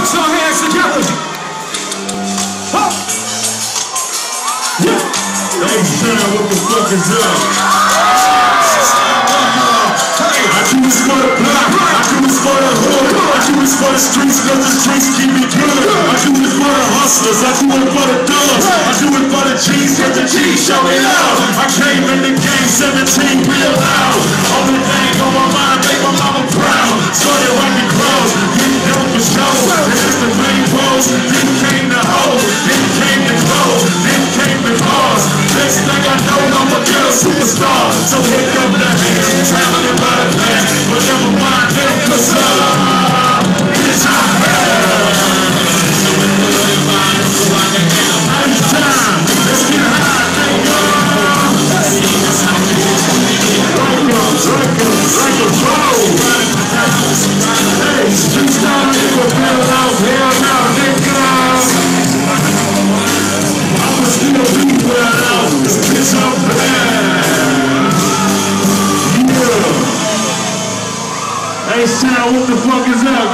Put your hands together. H.O.B, what the fuck is up? I do this for the block, I do this for the hood, I do this for the streets, cause the streets keep me good. I do this for the hustlers, I do it for the thugs, I do it for the G's, cause the G's show me love. I came in the game 17 real loud. Only thing on my mind, make my mama proud. Started rocking clothes, getting dope for show. This is the main pose, then came the hoes, then came the clothes, then came the cars. Next thing I know, I'm a girl superstar. So here come the hands, traveling by the land, but never mind them, cause it's our time. Let's get high, thank God. Like a pro. Hey, streets down in the middle out here now, niggas. I'ma still be well out, this bitch I'm bad. Yeah. Hey, Sharon, what the fuck is up?